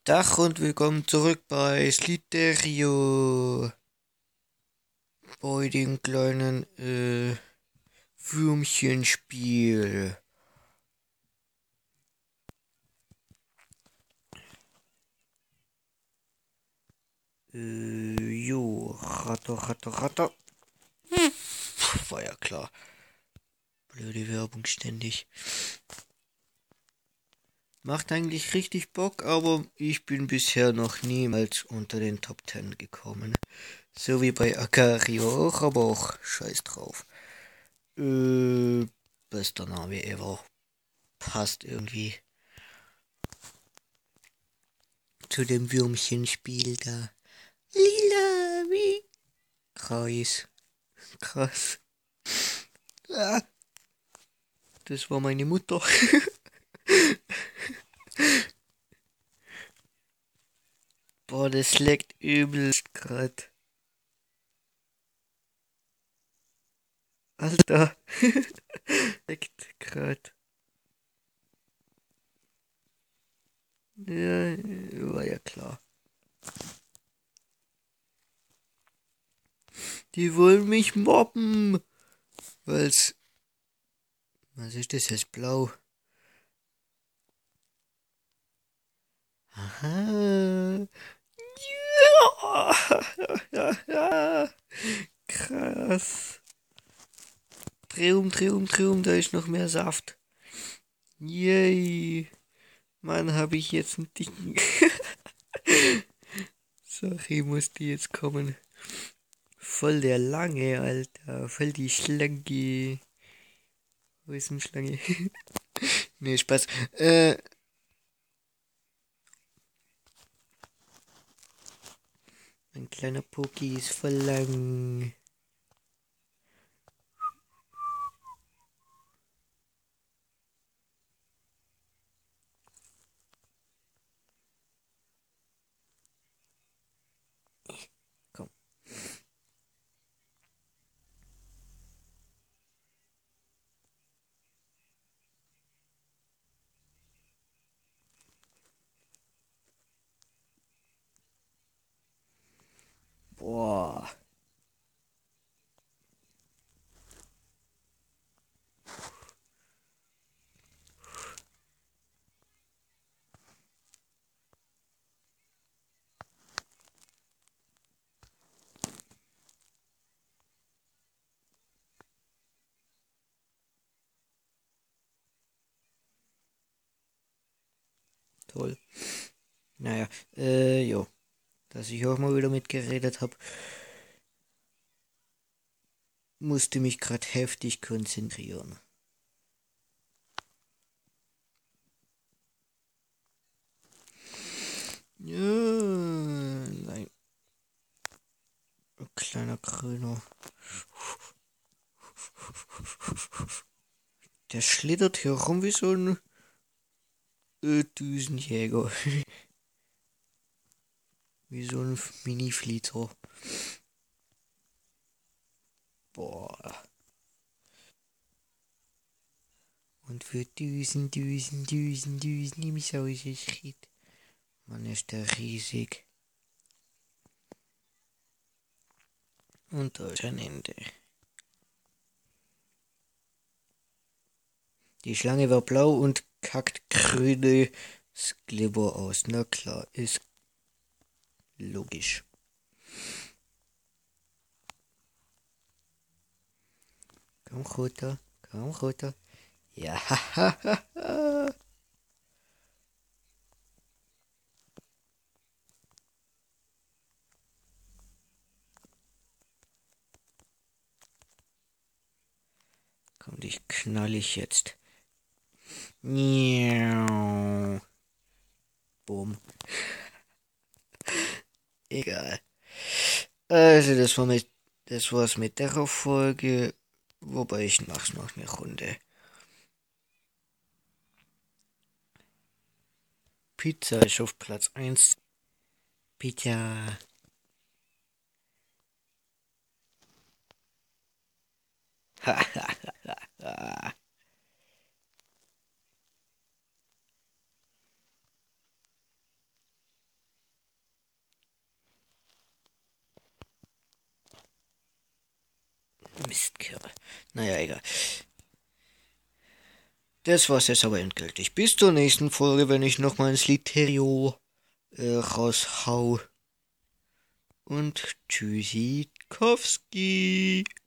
Dach und willkommen zurück bei Sliterio. Bei dem kleinen Würmchenspiel. Ratter, Ratter, Ratter. War ja klar. Blöde Werbung ständig. Macht eigentlich richtig Bock, aber ich bin bisher noch niemals unter den Top 10 gekommen. So wie bei Akario auch, aber auch scheiß drauf. Bester Name ever. Passt irgendwie zu dem Würmchenspiel da. Lila wie Kreis. Krass. Ah, das war meine Mutter. Boah, das leckt übelst grad. Alter. Leckt grad. Ja, war ja klar. Die wollen mich mobben. Weil's. Was ist das jetzt? Blau. Aha. Ja. Krass. Dreh um, da ist noch mehr Saft. Yay. Mann, habe ich jetzt einen dicken. Sorry, musste jetzt kommen. Voll der lange, Alter. Voll die Schlange. Wo ist denn Schlange? Nee, Spaß. Mein kleiner Poki ist voll lang. Komm. Boah. Toll. Naja, jo. Dass ich auch mal wieder mitgeredet habe, musste mich gerade heftig konzentrieren. Ja, nein. Ein kleiner Grüner. Der schlittert hier rum wie so ein Düsenjäger. Wie so ein Mini-Flieger. Boah. Und für Düsen im Schritt. Mann, ist der riesig. Und da ist ein Ende. Die Schlange war blau und kackt grünes Glibber aus. Na klar, ist logisch. Komm runter, komm runter. Ja, komm, dich knall ich jetzt. Miau. Bumm. Egal. Also, das war's mit der Folge. Wobei ich mach's noch eine Runde. Pizza ist auf Platz 1. Pizza. Mistkörper. Naja, egal. Das war's jetzt aber endgültig. Bis zur nächsten Folge, wenn ich nochmal ins Literio raushau. Und Tschüssikowski.